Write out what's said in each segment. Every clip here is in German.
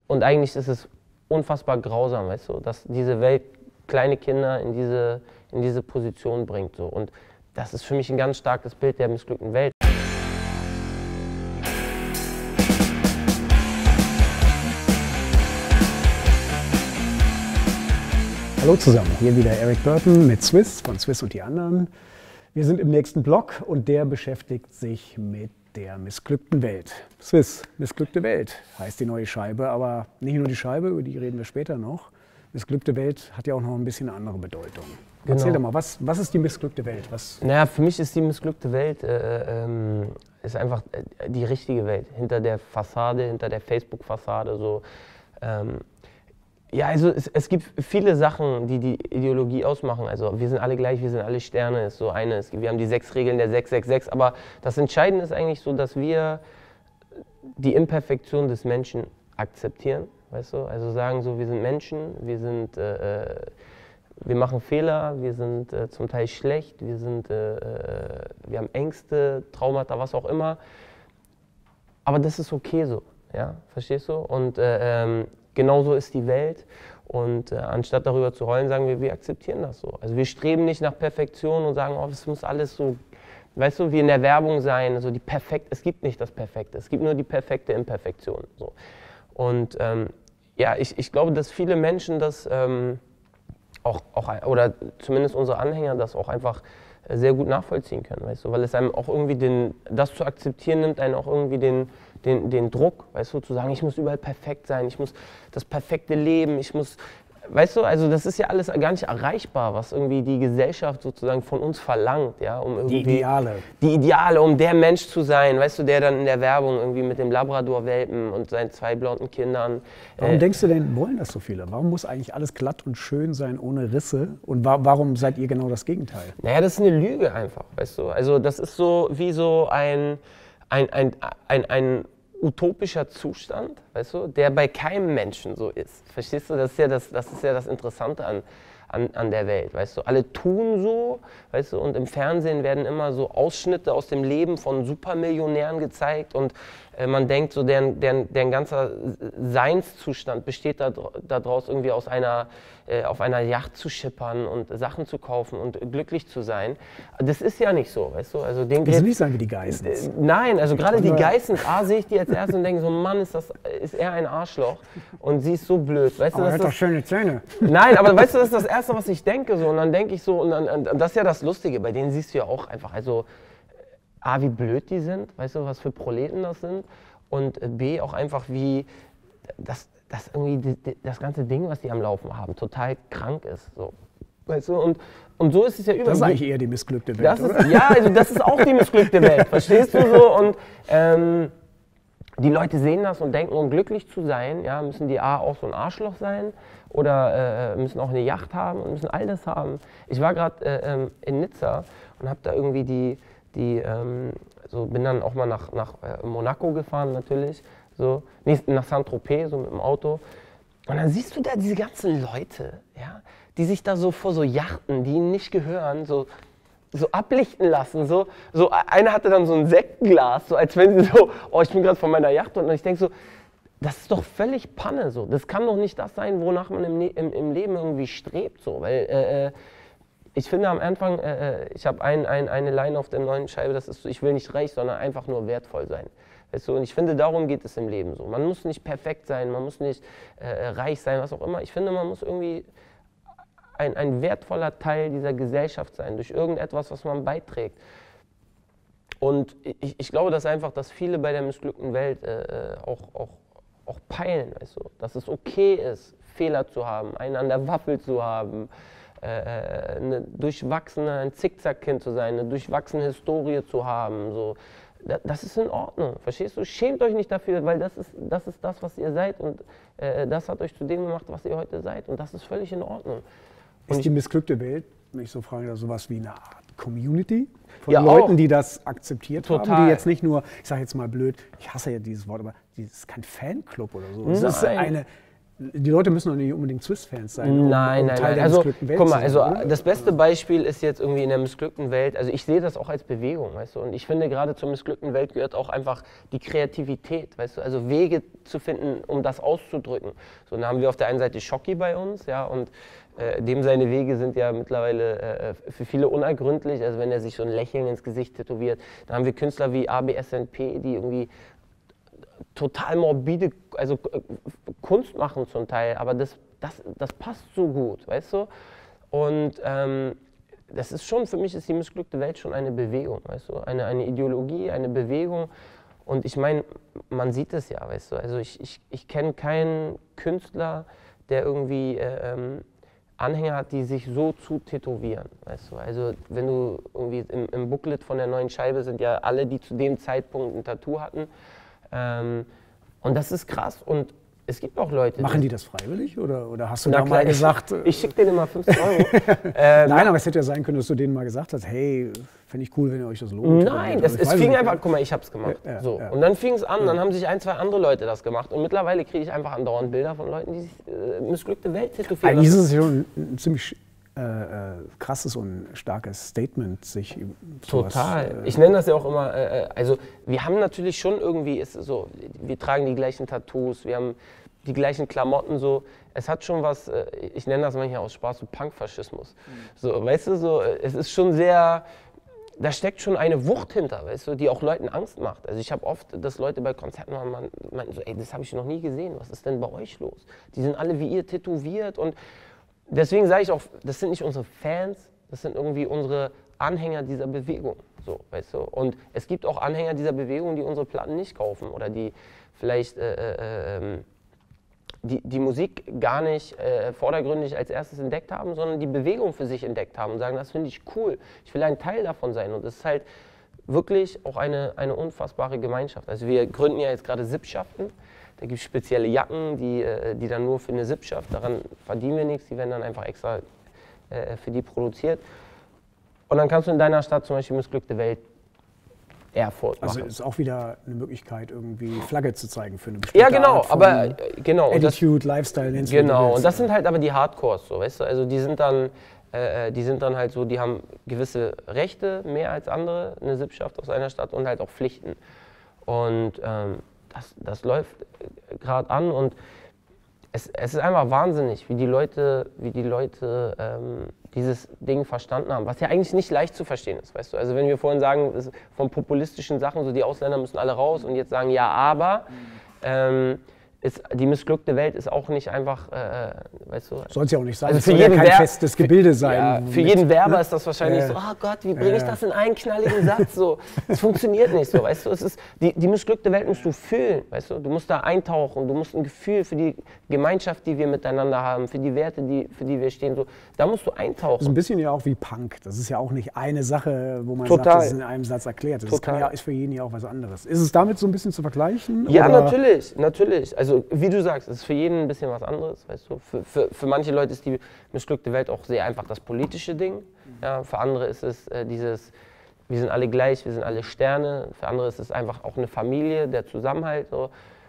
Und eigentlich ist es unfassbar grausam, weißt du, dass diese Welt kleine Kinder in diese Position bringt. So. Und das ist für mich ein ganz starkes Bild der missglückten Welt. Hallo zusammen, hier wieder Eric Burton mit Swiss von Swiss und die anderen. Wir sind im nächsten Block und der beschäftigt sich mit der missglückten Welt. Swiss, missglückte Welt heißt die neue Scheibe, aber nicht nur die Scheibe, über die reden wir später noch. Missglückte Welt hat ja auch noch ein bisschen eine andere Bedeutung. Genau. Erzähl doch mal, was ist die missglückte Welt? Naja, für mich ist die missglückte Welt ist einfach die richtige Welt, hinter der Fassade, hinter der Facebook-Fassade. So. Ja, also es gibt viele Sachen, die die Ideologie ausmachen. Also wir sind alle gleich, wir sind alle Sterne, ist so eine. Wir haben die 6 Regeln der 666, aber das Entscheidende ist eigentlich so, dass wir die Imperfektion des Menschen akzeptieren, weißt du? Also sagen so, wir sind Menschen, wir machen Fehler, wir sind zum Teil schlecht, wir haben Ängste, Traumata, was auch immer. Aber das ist okay so, ja, verstehst du? Und genauso ist die Welt und anstatt darüber zu heulen, sagen wir akzeptieren das so. Also wir streben nicht nach Perfektion und sagen, oh, es muss alles so, weißt du, wie in der Werbung sein, so es gibt nicht das Perfekte, es gibt nur die perfekte Imperfektion. So. Und ja, ich glaube, dass viele Menschen das oder zumindest unsere Anhänger das auch einfach sehr gut nachvollziehen können, weißt du, weil es einem auch irgendwie das zu akzeptieren nimmt einen auch irgendwie den Druck, weißt du, zu sagen, ich muss überall perfekt sein, ich muss das perfekte Leben, weißt du, also das ist ja alles gar nicht erreichbar, was irgendwie die Gesellschaft sozusagen von uns verlangt, ja, um irgendwie die Ideale, um der Mensch zu sein, weißt du, der dann in der Werbung irgendwie mit dem Labrador-Welpen und seinen 2 blonden Kindern. Warum denkst du denn, wollen das so viele? Warum muss eigentlich alles glatt und schön sein, ohne Risse? Und warum seid ihr genau das Gegenteil? Naja, das ist eine Lüge einfach, weißt du, also das ist so wie so ein utopischer Zustand, weißt du, der bei keinem Menschen so ist. Verstehst du? Das ist ja das Interessante an der Welt, weißt du. Alle tun so, weißt du, und im Fernsehen werden immer so Ausschnitte aus dem Leben von Supermillionären gezeigt und man denkt so, deren ganzer Seinszustand besteht daraus irgendwie auf einer Yacht zu schippern und Sachen zu kaufen und glücklich zu sein. Das ist ja nicht so, weißt du. Also das ist nicht sein wie die Geissens. Nein, also gerade die Geissens, sehe ich die als erstes und denke so, Mann, ist er ein Arschloch und sie ist so blöd. Weißt aber er hat doch schöne Zähne. Nein, aber weißt du, das ist das Erste, was ich denke so und dann denke ich so, und das ist ja das Lustige, bei denen siehst du ja auch einfach, also A, wie blöd die sind, weißt du, was für Proleten das sind und B, auch einfach wie das irgendwie das ganze Ding, was die am Laufen haben, total krank ist, so. Weißt du, und so ist es ja überall. Das ist eigentlich eher die missglückte Welt, oder? Ja, also das ist auch die missglückte Welt, verstehst du so? Und die Leute sehen das und denken, um glücklich zu sein, ja, müssen die A, auch so ein Arschloch sein oder müssen auch eine Yacht haben und müssen all das haben. Ich war gerade in Nizza und habe da irgendwie bin dann auch mal nach Monaco gefahren natürlich, so, nach Saint-Tropez, so mit dem Auto. Und dann siehst du da diese ganzen Leute, ja, die sich da so vor so Yachten, die ihnen nicht gehören, so ablichten lassen. So einer hatte dann so ein Sektglas, so als wenn sie so, oh, ich bin gerade von meiner Yacht. Und ich denke so, das ist doch völlig Panne. So. Das kann doch nicht das sein, wonach man im Leben irgendwie strebt. So. Weil ich finde am Anfang, ich habe eine Line auf der neuen Scheibe, das ist so, ich will nicht reich, sondern einfach nur wertvoll sein. Weißt du? Und ich finde, darum geht es im Leben so. Man muss nicht perfekt sein, man muss nicht reich sein, was auch immer. Ich finde, man muss irgendwie ein wertvoller Teil dieser Gesellschaft sein, durch irgendetwas, was man beiträgt. Und ich glaube, dass viele bei der missglückten Welt auch peilen, weißt du? Dass es okay ist, Fehler zu haben, einen an der Waffel zu haben, ein Zickzackkind zu sein, eine durchwachsene Historie zu haben. So. Das ist in Ordnung, verstehst du? Schämt euch nicht dafür, weil das ist das, was ihr seid und das hat euch zu dem gemacht, was ihr heute seid und das ist völlig in Ordnung. Ist die missglückte Welt, wenn ich so frage, sowas wie eine Art Community von ja, Leuten, auch. Die das akzeptiert Total. haben, die jetzt nicht nur, ich sage jetzt mal blöd, ich hasse ja dieses Wort, aber das ist kein Fanclub oder so. Es ist Die Leute müssen doch nicht unbedingt Swiss-Fans sein. Nein. Teil der Also, missglückten Welt guck mal, zu also sein, oder? das beste Beispiel ist jetzt irgendwie in der missglückten Welt, also ich sehe das auch als Bewegung, weißt du, und ich finde gerade zur missglückten Welt gehört auch einfach die Kreativität, weißt du, also Wege zu finden, um das auszudrücken. So, dann haben wir auf der einen Seite Schocki bei uns, ja, und dem seine Wege sind ja mittlerweile für viele unergründlich, also wenn er sich so ein Lächeln ins Gesicht tätowiert. Dann haben wir Künstler wie ABSNP, die irgendwie total morbide, also Kunst machen zum Teil, aber das passt so gut, weißt du? Und das ist schon, für mich ist die missglückte Welt schon eine Bewegung, weißt du? Eine Ideologie, eine Bewegung. Und ich meine, man sieht es ja, weißt du? Also ich kenne keinen Künstler, der irgendwie Anhänger hat, die sich so zu tätowieren, weißt du? Also wenn du irgendwie im Booklet von der neuen Scheibe sind ja alle, die zu dem Zeitpunkt ein Tattoo hatten. Und das ist krass und es gibt auch Leute. Machen die das freiwillig oder hast du Na da klar, mal gesagt? Ich schicke denen immer 50 Euro. Nein, aber es hätte ja sein können, dass du denen mal gesagt hast, hey, fände ich cool, wenn ihr euch das lohnt. Nein, es fing einfach, guck mal, ich hab's gemacht. So. Und dann fing es an, dann haben sich ein, zwei andere Leute das gemacht und mittlerweile kriege ich einfach andauernd Bilder von Leuten, die sich missglückte Welt tätowieren. Eigentlich ist es schon ein ziemlich krasses und starkes Statement, sich total. Ich nenne das ja auch immer, also wir haben natürlich schon irgendwie, ist so, wir tragen die gleichen Tattoos, wir haben die gleichen Klamotten so. Es hat schon was, ich nenne das manchmal aus Spaß so Punkfaschismus. So, weißt du, so, es ist schon sehr, da steckt schon eine Wucht hinter, weißt du, die auch Leuten Angst macht. Also ich habe oft, dass Leute bei Konzerten meinten so, ey, das habe ich noch nie gesehen, was ist denn bei euch los? Die sind alle wie ihr tätowiert und deswegen sage ich auch, das sind nicht unsere Fans, das sind irgendwie unsere Anhänger dieser Bewegung, so, weißt du. Und es gibt auch Anhänger dieser Bewegung, die unsere Platten nicht kaufen oder die vielleicht die Musik gar nicht vordergründig als erstes entdeckt haben, sondern die Bewegung für sich entdeckt haben und sagen, das finde ich cool, ich will ein Teil davon sein. Und das ist halt wirklich auch eine unfassbare Gemeinschaft. Also wir gründen ja jetzt gerade Sippschaften. Da gibt es spezielle Jacken, die dann nur für eine Sippschaft, daran verdienen wir nichts, die werden dann einfach extra für die produziert. Und dann kannst du in deiner Stadt zum Beispiel missglückte Welt Erfurt machen. Also ist auch wieder eine Möglichkeit, irgendwie Flagge zu zeigen für eine bestimmte Ja, genau, Art von aber genau. Attitude, Lifestyle, nennst du genau, und das sind halt aber die Hardcores, so, weißt du, also die sind dann halt so, die haben gewisse Rechte, mehr als andere, eine Sippschaft aus einer Stadt und halt auch Pflichten. Und das läuft gerade an und es ist einfach wahnsinnig, wie die Leute dieses Ding verstanden haben, was ja eigentlich nicht leicht zu verstehen ist, weißt du. Also wenn wir vorhin sagen, von populistischen Sachen, so die Ausländer müssen alle raus und jetzt sagen, ja, aber, die missglückte Welt ist auch nicht einfach, weißt du. Soll es ja auch nicht sein, Also es soll ja kein festes Gebilde sein. Ja, für jeden Werber ist das wahrscheinlich so, oh Gott, wie bringe ich das in einen knalligen Satz? So, es funktioniert nicht so, weißt du. Es ist, die missglückte Welt musst du fühlen, weißt du. Du musst da eintauchen, du musst ein Gefühl für die Gemeinschaft, die wir miteinander haben, für die Werte, für die wir stehen, so, da musst du eintauchen. Das ist ein bisschen ja auch wie Punk. Das ist ja auch nicht eine Sache, wo man Total. sagt, das ist in einem Satz erklärt. Das ist für jeden ja auch was anderes. Ist es damit so ein bisschen zu vergleichen? Ja, oder? natürlich. Also wie du sagst, es ist für jeden ein bisschen was anderes, weißt du. Für manche Leute ist die missglückte Welt auch sehr einfach das politische Ding. Ja, für andere ist es dieses, wir sind alle gleich, wir sind alle Sterne. Für andere ist es einfach auch eine Familie, der Zusammenhalt. So.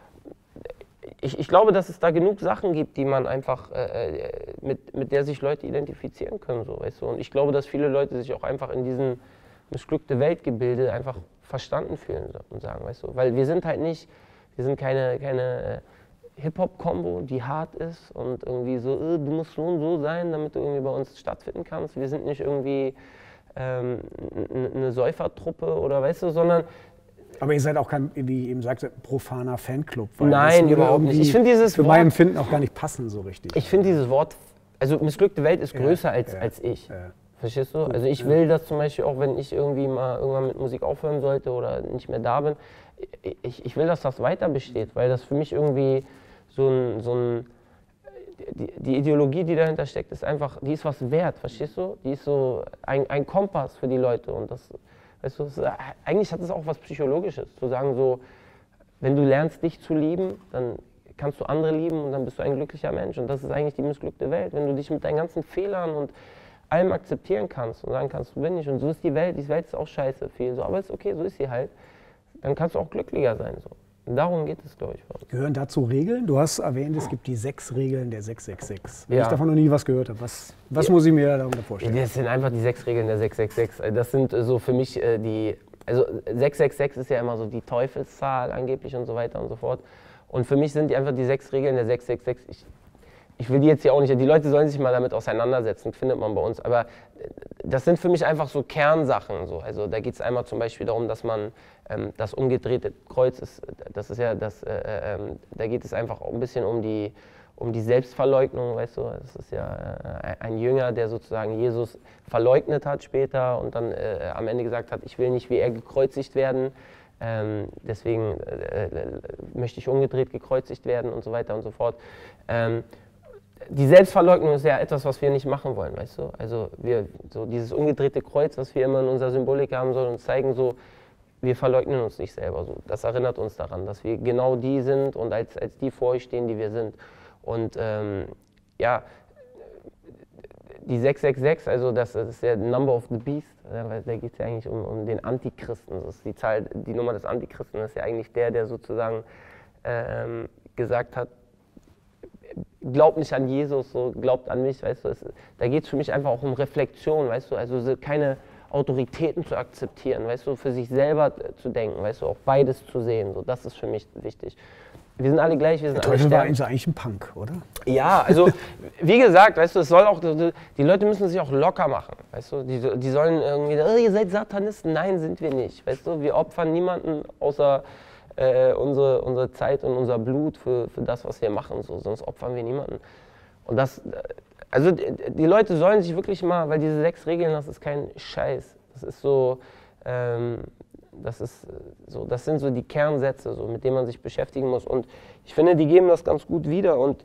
Ich glaube, dass es da genug Sachen gibt, die man einfach, mit der sich Leute identifizieren können. So, weißt du? Und ich glaube, dass viele Leute sich auch einfach in diesem missglückte Weltgebilde einfach verstanden fühlen und sagen, weißt du. Weil wir sind halt nicht, wir sind keine Hip-Hop-Kombo, die hart ist und irgendwie so, du musst so und so sein, damit du irgendwie bei uns stattfinden kannst. Wir sind nicht irgendwie eine Säufertruppe oder weißt du, sondern... Aber ihr seid auch kein, wie eben sagte, profaner Fanclub. Nein, überhaupt nicht. Ich finde dieses für mein Empfinden auch gar nicht passen so richtig. Ich finde dieses Wort, also missglückte Welt ist größer als ich. Ja. Verstehst du? Also ich will das zum Beispiel auch, wenn ich irgendwie mal irgendwann mit Musik aufhören sollte oder nicht mehr da bin, ich will, dass das weiter besteht, weil das für mich irgendwie die Ideologie, die dahinter steckt, ist einfach, die ist was wert, verstehst du? Die ist so ein Kompass für die Leute und das, weißt du, eigentlich hat es auch was Psychologisches, zu sagen so, wenn du lernst, dich zu lieben, dann kannst du andere lieben und dann bist du ein glücklicher Mensch und das ist eigentlich die missglückte Welt, wenn du dich mit deinen ganzen Fehlern und allem akzeptieren kannst und sagen kannst, du bin nicht und so ist die Welt ist auch scheiße viel, so, aber ist okay, so ist sie halt, dann kannst du auch glücklicher sein, so. Darum geht es, glaube ich. Gehören dazu Regeln? Du hast erwähnt, es gibt die 6 Regeln der 666. Wenn Ja. ich davon noch nie was gehört habe, was muss ich mir darunter vorstellen? Das sind einfach die 6 Regeln der 666. Das sind so für mich also 666 ist ja immer so die Teufelszahl angeblich und so weiter und so fort. Und für mich sind die einfach die 6 Regeln der 666. Ich will die jetzt hier auch nicht, die Leute sollen sich mal damit auseinandersetzen, findet man bei uns. Aber das sind für mich einfach so Kernsachen. So. Also da geht es einmal zum Beispiel darum, dass man das umgedrehte Kreuz ist, das ist ja das, da geht es einfach ein bisschen um die Selbstverleugnung, weißt du. Das ist ja ein Jünger, der sozusagen Jesus verleugnet hat später und dann am Ende gesagt hat, ich will nicht wie er gekreuzigt werden. Deswegen möchte ich umgedreht gekreuzigt werden und so weiter und so fort. Die Selbstverleugnung ist ja etwas, was wir nicht machen wollen, weißt du? Also so dieses umgedrehte Kreuz, was wir immer in unserer Symbolik haben, soll uns zeigen, so, wir verleugnen uns nicht selber. So. Das erinnert uns daran, dass wir genau die sind und als die vor euch stehen, die wir sind. Und ja, die 666, also das ist der Number of the Beast, weil da geht es ja eigentlich um den Antichristen. Das ist die Nummer des Antichristen ist ja eigentlich der sozusagen gesagt hat, glaubt nicht an Jesus, so, glaubt an mich, weißt du. Da geht es für mich einfach auch um Reflexion, weißt du, also keine Autoritäten zu akzeptieren, weißt du, für sich selber zu denken, weißt du, auch beides zu sehen, so, das ist für mich wichtig. Wir sind alle gleich, wir sind alle Teufel war sterben. eigentlich ein Punk, oder? Ja, also wie gesagt, weißt du, es soll auch, die Leute müssen sich auch locker machen, weißt du, die sollen irgendwie, oh, ihr seid Satanisten, nein, sind wir nicht, weißt du, wir opfern niemanden außer unsere Zeit und unser Blut für das, was wir machen, so, sonst opfern wir niemanden. Und das, also die Leute sollen sich wirklich mal, weil diese 6 Regeln, das ist kein Scheiß, das ist so, das sind so die Kernsätze, so, mit denen man sich beschäftigen muss. Und ich finde, die geben das ganz gut wieder. Und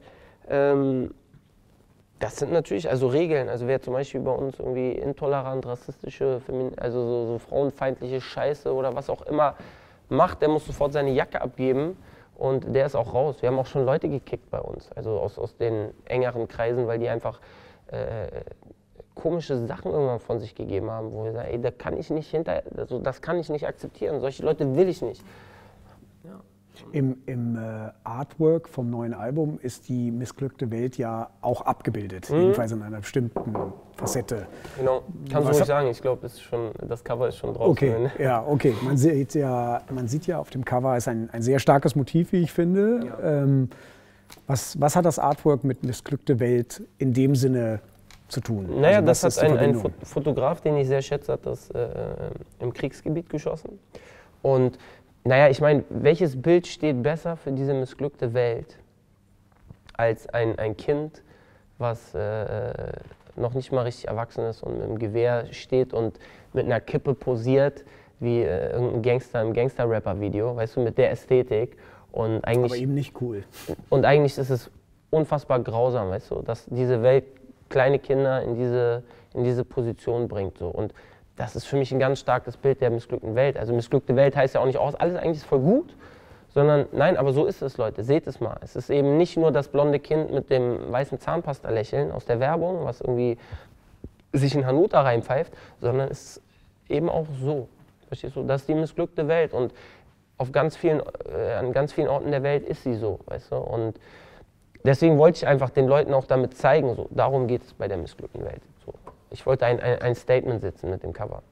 das sind natürlich also Regeln. Also wer zum Beispiel bei uns irgendwie intolerant, rassistische, also so frauenfeindliche Scheiße oder was auch immer macht, der muss sofort seine Jacke abgeben und der ist auch raus. Wir haben auch schon Leute gekickt bei uns, also aus den engeren Kreisen, weil die einfach komische Sachen irgendwann von sich gegeben haben, wo wir sagen, ey, da kann ich nicht das kann ich nicht akzeptieren, solche Leute will ich nicht. Ja. Im Artwork vom neuen Album ist die missglückte Welt ja auch abgebildet, jedenfalls in einer bestimmten Facette. Genau, kannst du ruhig sagen, ich glaube, das Cover ist schon draußen. Okay, ja, okay. Man sieht ja auf dem Cover, ist ein sehr starkes Motiv, wie ich finde. Ja. Was hat das Artwork mit missglückte Welt in dem Sinne zu tun? Naja, also das hat ein Fotograf, den ich sehr schätze, hat das im Kriegsgebiet geschossen. Und naja, ich meine, welches Bild steht besser für diese missglückte Welt als ein Kind, was noch nicht mal richtig erwachsen ist und mit einem Gewehr steht und mit einer Kippe posiert, wie irgendein Gangster im Gangster-Rapper-Video, weißt du, mit der Ästhetik. Und eigentlich, aber eben nicht cool. Und eigentlich ist es unfassbar grausam, weißt du, dass diese Welt kleine Kinder in diese Position bringt. So. Und das ist für mich ein ganz starkes Bild der missglückten Welt. Also missglückte Welt heißt ja auch nicht, alles eigentlich ist voll gut, sondern nein, aber so ist es, Leute, seht es mal. Es ist eben nicht nur das blonde Kind mit dem weißen Zahnpasta-Lächeln aus der Werbung, was irgendwie sich in Hanuta reinpfeift, sondern es ist eben auch so. Verstehst du? Das ist die missglückte Welt und an ganz vielen Orten der Welt ist sie so, weißt du? Und deswegen wollte ich einfach den Leuten auch damit zeigen, so, darum geht es bei der missglückten Welt. So. Ich wollte ein Statement setzen mit dem Cover.